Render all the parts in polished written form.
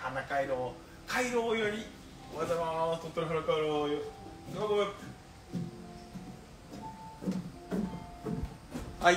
花回廊よりおはようございます。鳥取花回廊よはい、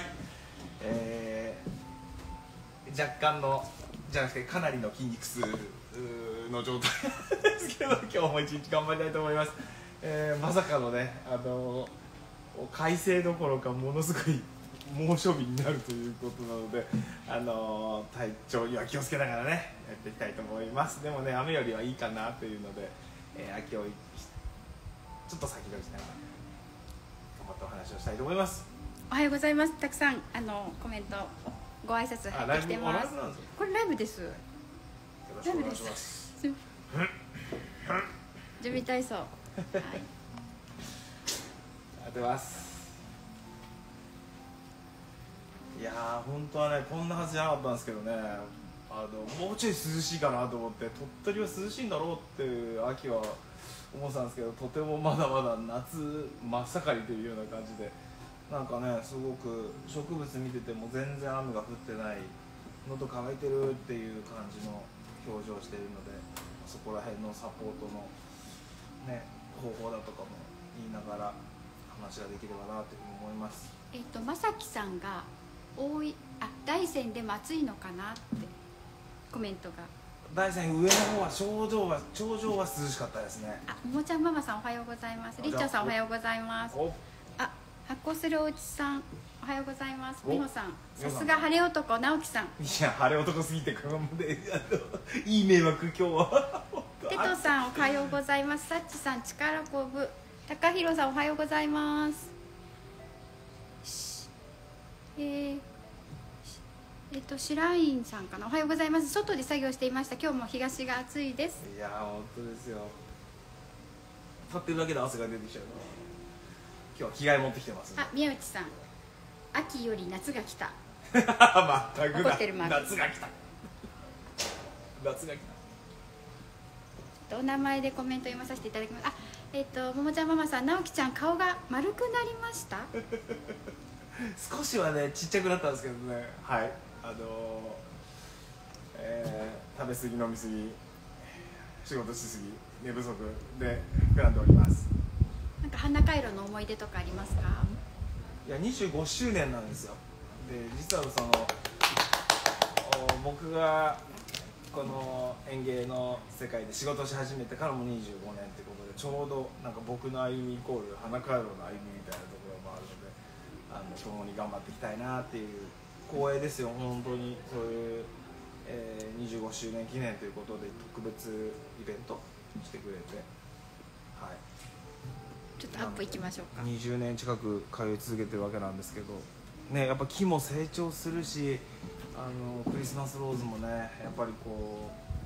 若干のじゃなくてかなりの筋肉痛の状態ですけど、今日も一日頑張りたいと思います。まさかのね、快晴どころかものすごい猛暑日になるということなので、体調には気をつけながらねやっていきたいと思います。でもね、雨よりはいいかなというので、秋をちょっと先取りしながら頑張ってお話をしたいと思います。 おはようございます。たくさんコメントご挨拶入ってきてます。これライブです。 よろしくお願いします。 準備体操。はい。 ありがとうございます。いやー、本当はね、こんなはずじゃなかったんですけどね、もうちょい涼しいかなと思って、鳥取は涼しいんだろうって秋は思ってたんですけど、とてもまだまだ夏真っ盛りというような感じで、なんかね、すごく植物見てても全然雨が降ってない、喉乾いてるっていう感じの表情をしているので、そこら辺のサポートの、ね、方法だとかも言いながら話ができればなというふうに思います。 まさきさんが大山でも暑いのかなってコメントが。 大山上の方は頂上は涼しかったですね。 ももちゃんママさんおはようございます。りっちょさんおはようございます。発酵するおうちさんおはようございます。みほさん、さすが晴れ男直樹さん。いや、晴れ男すぎていい迷惑今日は。 テトさんおはようございます。さっちさん力こぶ。高弘さんおはようございます。シラインさんかな、おはようございます。外で作業していました。今日も東が暑いです。 いやー、本当ですよ。立ってるだけで汗が出てきちゃう。今日は着替え持ってきてます。 宮内さん、秋より夏が来た。 まったく怒ってるマーク。 夏が来た。夏が来た。お名前でコメント読まさせていただきます。ももちゃんママさん、直樹ちゃん顔が丸くなりました。 少しはね、ちっちゃくなったんですけどね。はい、食べ過ぎ飲み過ぎ仕事しすぎ寝不足で膨らんでおります。 なんか花回路の思い出とかありますか？ いや、25周年なんですよ。で、実は僕がこの園芸の世界で仕事し始めてからも25年ってことで、ちょうどなんか僕の歩みイコール花回路の歩みみたいなところもあるので、共に頑張っていきたいなっていう光栄ですよ。本当にそういう、25周年記念ということで特別イベントしてくれて、はい、 ちょっとアップいきましょうか。 20年近く通い続けてるわけなんですけどね、やっぱ木も成長するし、クリスマスローズもね、やっぱりこ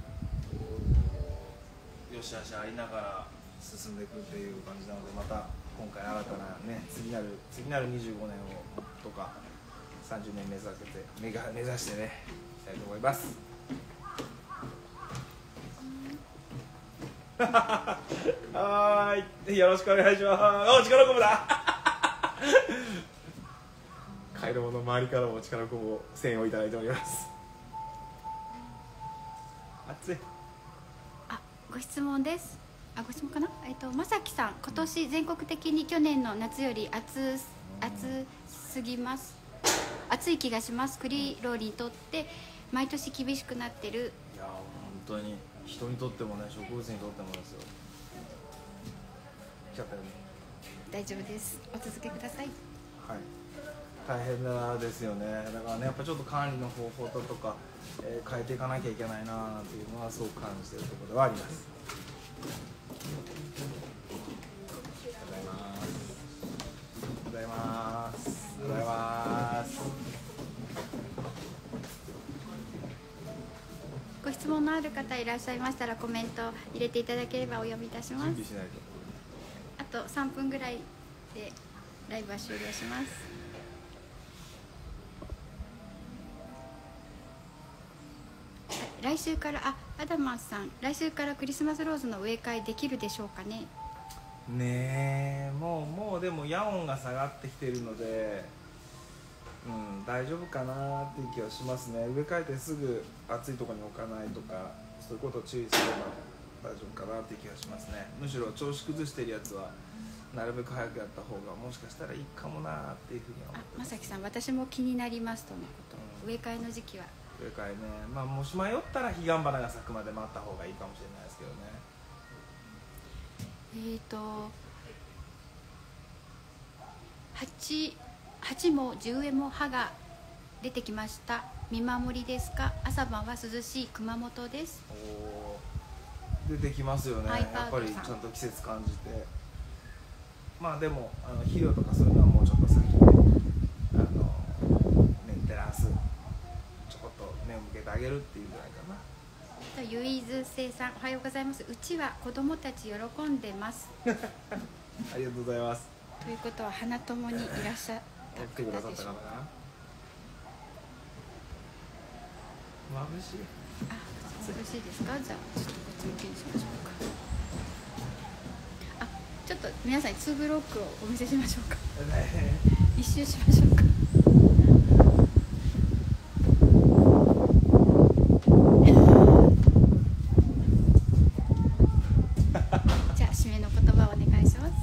うよしあしありながら進んでいくっていう感じなので、また今回新たなね、次なる25年をとか30年目指してね、いきたいと思います。はい、よろしくお願いします。力こぶだ。回廊の周りからも力こぶ声援をいただいております。暑い。 ご質問です。ご質問かな。まさきさん、今年全国的に去年の夏より暑すぎます。暑い気がします。栗ローリにとって毎年厳しくなってる。 いや、本当に人にとってもね、植物にとってもですよ。来ちゃったよね。 大丈夫です。お続けください。 はい。大変だですよね。だからね、やっぱちょっと管理の方法とか、変えていかなきゃいけないななんていうのはすごく感じているところではあります。 ご質問のある方いらっしゃいましたらコメント入れていただければお読みいたします。あと3分ぐらいでライブは終了します。来週からアダマスさん、来週からクリスマスローズの植え替えできるでしょうかね。 ねえ、もうでも夜温が下がってきているので、 大丈夫かなっていう気はしますね。植え替えてすぐ暑いところに置かないとか、そういうことを注意すれば大丈夫かなっていう気がしますね。むしろ調子崩してるやつはなるべく早くやった方がもしかしたらいいかもなっていうふうには思ってます。 まさきさん、私も気になりますとのこと、植え替えの時期は植え替えね、もし迷ったら彼岸花が咲くまで待った方がいいかもしれないですけどね。8も10円も葉が出てきました。見守りですか？朝晩は涼しい熊本です。出てきますよね。やっぱりちゃんと季節感じて、でも肥料とかそういうのはもうちょっと先でメンテナンスちょこっと目を向けてあげるっていうぐらいかな。 ゆいずせいさん、おはようございます。うちは子供たち喜んでますありがとうございます。 ということは花友にいらっしゃった方でしょうか。眩しい。眩しいですか？じゃあちょっとこっち向きにしましょうか。ちょっと皆さんに2ブロックをお見せしましょうか一周しましょうかじゃあ締めの言葉をお願いします。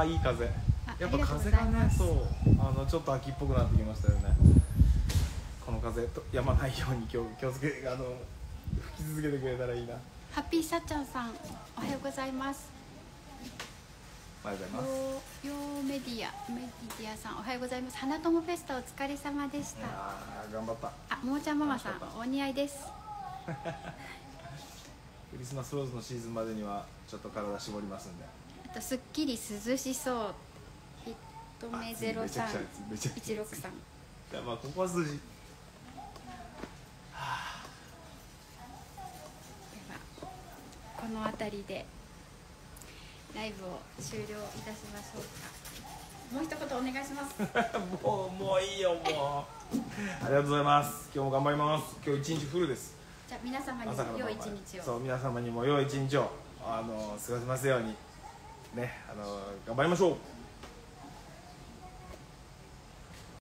いい風。やっぱ風がね、ちょっと秋っぽくなってきましたよね。この風とやまないように気をつけ吹き続けてくれたらいいな。ハッピーさっちゃんさん、おはようございます。おはようございます。ヨーメディアさん、おはようございます。花友フェスタお疲れ様でした。頑張った。ももちゃんママさん、お似合いです。クリスマスローズのシーズンまでにはちょっと体絞りますんで。あとすっきり涼しそう。ひとめ0316さん。ここは数字。この辺りでライブを終了いたしましょうか。もう一言お願いしますもういいよ、もうありがとうございます。今日も頑張ります。今日一日フルです。じゃあ皆様にも良い一日を。皆様にも良い一日を過ごせますようにね、頑張りましょう。